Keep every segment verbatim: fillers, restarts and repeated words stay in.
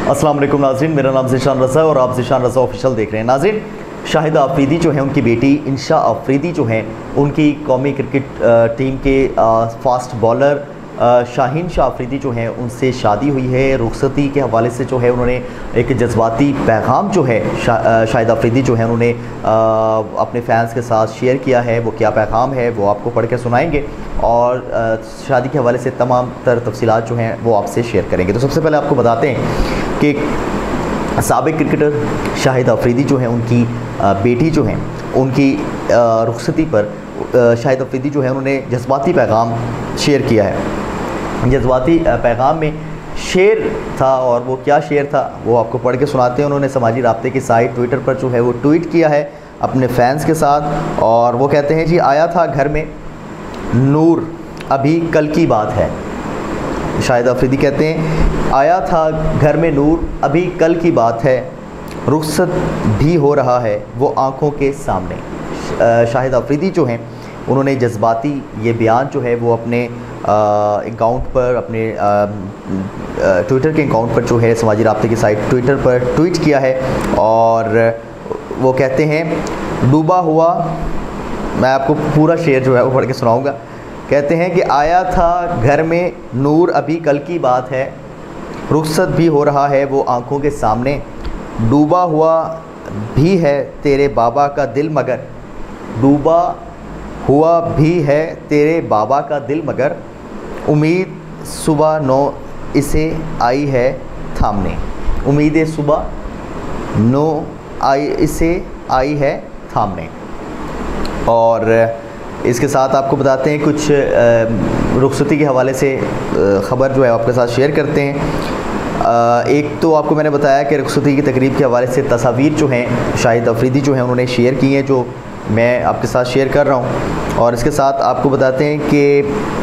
अस्सलाम वालेकुम नाज़रीन, मेरा नाम ज़ीशान रज़ा है और आप ज़ीशान रज़ा ऑफिशियल देख रहे हैं। नाज़रीन, शाहिदा अफरीदी जो है उनकी बेटी इंशा अफरीदी जो हैं उनकी कौमी क्रिकेट टीम के फास्ट बॉलर शाहीन शाह अफरीदी जो हैं उनसे शादी हुई है। रुखसती के हवाले से जो है उन्होंने एक जज्बाती पैगाम जो है शा, शाहिदा अफरीदी जो है उन्होंने अपने फैंस के साथ शेयर किया है। वो क्या पैगाम है वो आपको पढ़ के सुनाएंगे और शादी के हवाले से तमाम तर तफसीलात जो हैं वो आपसे शेयर करेंगे। तो सबसे पहले आपको बताते हैं कि साबिक क्रिकेटर शाहिदा अफरीदी जो हैं उनकी बेटी जो हैं उनकी रुखसती पर शाहिदा अफरीदी जो है उन्होंने जज्बाती पैगाम शेयर किया है। जज्बाती पैगाम में शेर था और वो क्या शेर था वो आपको पढ़ के सुनाते हैं। उन्होंने समाजी राब्ते की साइट ट्विटर पर जो है वो ट्वीट किया है अपने फैंस के साथ और वो कहते हैं जी, आया था घर में नूर अभी कल की बात है। शाहिदा अफरीदी कहते हैं आया था घर में नूर अभी कल की बात है, रुखसत भी हो रहा है वो आँखों के सामने। शाहिदा अफरीदी जो हैं उन्होंने जज्बाती ये बयान जो है वो अपने अकाउंट पर अपने ट्विटर के अकाउंट पर जो है समाजी राब्ते की साइट ट्विटर पर ट्वीट किया है और वो कहते हैं डूबा हुआ, मैं आपको पूरा शेर जो है वो पढ़ के सुनाऊंगा। कहते हैं कि आया था घर में नूर अभी कल की बात है, रुखसत भी हो रहा है वो आँखों के सामने, डूबा हुआ भी है तेरे बाबा का दिल मगर, डूबा हुआ भी है तेरे बाबा का दिल मगर, उम्मीद सुबह नौ इसे आई है थामने। उम्मीद सुबह नौ आई इसे आई है थामने। और इसके साथ आपको बताते हैं कुछ रुखसती के हवाले से ख़बर जो है आपके साथ शेयर करते हैं। एक तो आपको मैंने बताया कि रुखसती की तकरीब के हवाले से तस्वीर जो हैं शाहिद अफरीदी जो हैं उन्होंने शेयर की हैं, जो मैं आपके साथ शेयर कर रहा हूं। और इसके साथ आपको बताते हैं कि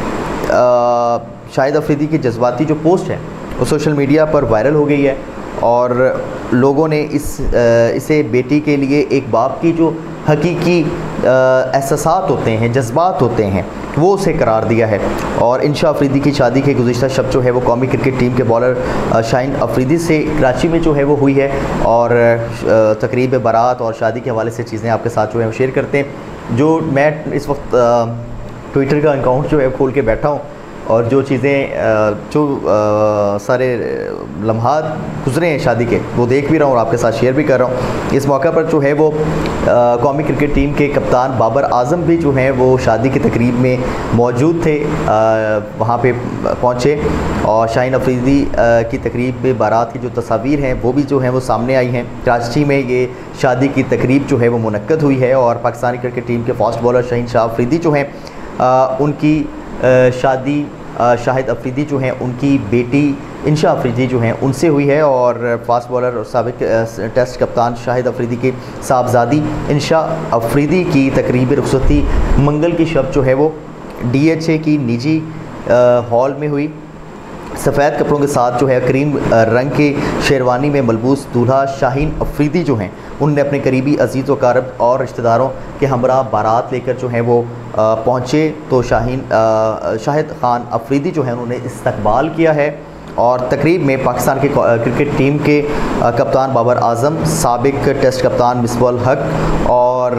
शाहिद अफरीदी की जज्बाती जो पोस्ट है वो सोशल मीडिया पर वायरल हो गई है और लोगों ने इस इसे बेटी के लिए एक बाप की जो हकीकी एहसासात होते हैं, जज्बात होते हैं, वो उसे करार दिया है। और इंशा अफरीदी की शादी के गुज़िश्ता शब जो है वो कौमी क्रिकेट टीम के बॉलर शाहीन अफरीदी से कराची में जो है वो हुई है और तकरीब बारात और शादी के हवाले से चीज़ें आपके साथ जो है वो शेयर करते हैं। जो मैं इस वक्त ट्विटर का अकाउंट जो है खोल के बैठा हूँ और जो चीज़ें जो आ, सारे लम्हात गुजरे हैं शादी के वो देख भी रहा हूँ और आपके साथ शेयर भी कर रहा हूँ। इस मौका पर जो है वो कौमी क्रिकेट टीम के कप्तान बाबर आजम भी जो हैं वो शादी की तकरीब में मौजूद थे, वहाँ पे पहुँचे और शाहीन अफरीदी की तकरीब में बारात की जो तस्वीर हैं वो भी जो हैं वो सामने आई हैं। कराची में ये शादी की तकरीब जो है वो मुनक्कद हुई है और पाकिस्तानी क्रिकेट टीम के फास्ट बॉलर शाहीन शाह अफरीदी जो हैं उनकी शादी शाहिद अफरीदी जो हैं उनकी बेटी इंशा अफरीदी जो हैं उनसे हुई है और फास्ट बॉलर और साबिक टेस्ट कप्तान शाहिद अफरीदी के साहबजादी इंशा अफरीदी की तकरीब रुखसती मंगल की शब जो है वो डी एच ए की निजी हॉल में हुई। सफ़ेद कपड़ों के साथ जो है क्रीम रंग के शेरवानी में मलबूस दूल्हा शाहीन अफरीदी जो हैं उनने अपने करीबी अजीज़ व कारब और रिश्तेदारों के हमरा बारात लेकर जो है वो पहुँचे। तो शाहीन शाहिद खान अफरीदी जो है उन्होंने इस्तकबाल किया है और तकरीब में पाकिस्तान के क्रिकेट टीम के कप्तान बाबर आजम, साबिक टेस्ट कप्तान मिसबाह हक और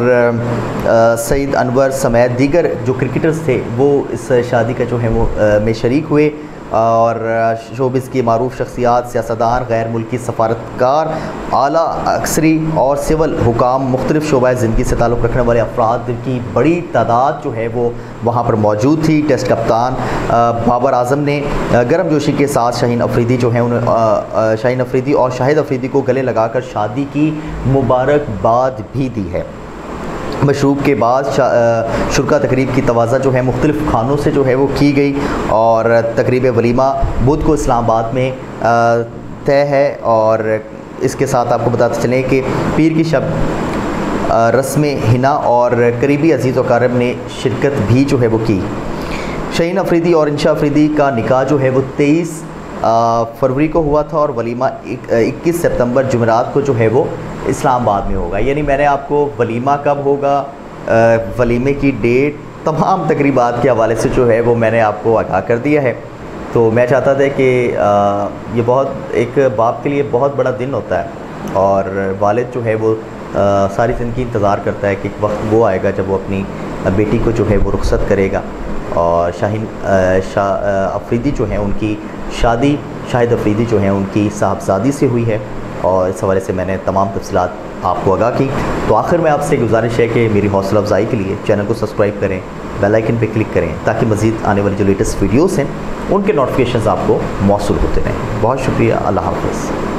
सईद अनवर समेत दीगर जो क्रिकेटर्स थे वो इस शादी का जो है वो में शरीक हुए और शोबिस की मारूफ शख्सियात, सियासतदान, गैर मुल्की सफारतकार, आला अक्सरी और सिविल हुकाम, मुख्तलिफ शोबा ज़िंदगी से ताल्लुक़ रखने वाले अफराद की बड़ी तादाद जो है वो वहाँ पर मौजूद थी। टेस्ट कप्तान बाबर आजम ने गर्म जोशी के साथ शाहीन अफरीदी जो है उन्हें शाहीन अफरीदी और शाहिद अफरीदी को गले लगाकर शादी की मुबारकबाद भी दी है। मशरूब के बाद शुरका तकरीब की तवाज़ा जो है मुख्तलिफ़ खानों से जो है वो की गई और तकरीब वलीमा बुध को इस्लामाबाद में तय है। और इसके साथ आपको बताते चलें कि पीर की शब रस्म हिना और करीबी अजीज़ व कारब ने शिरकत भी जो है वो की। शाहीन अफरीदी और इंशा अफरीदी का निकाह जो है वो तेईस फरवरी को हुआ था और वलीमा इक्कीस सितंबर जुमेरात को जो है वो इस्लामाबाद में होगा। यानी मैंने आपको वलीमा कब होगा, वलीमे की डेट, तमाम तकरीबात के हवाले से जो है वो मैंने आपको आगाह कर दिया है। तो मैं चाहता था कि ये बहुत एक बाप के लिए बहुत बड़ा दिन होता है और वालिद जो है वो आ, सारी ज़िंदगी इंतज़ार करता है कि एक वक्त वो आएगा जब वो अपनी बेटी को जो है वो रुखसत करेगा। और शाहीन शाह अफरीदी जो हैं उनकी शादी शाहिद अफरीदी जो हैं उनकी साहबजादी से हुई है और इस हवाले से मैंने तमाम तफसीलात आपको आगाह की। तो आखिर में आपसे गुजारिश है कि मेरी हौसला अफजाई के लिए चैनल को सब्सक्राइब करें, बेल आइकन पर क्लिक करें ताकि मज़ीद आने वाली जो लेटेस्ट वीडियोज़ हैं उनके नोटिफिकेशन आपको मौसूल होते रहें। बहुत शुक्रिया। अल्लाह हाफ़िज़।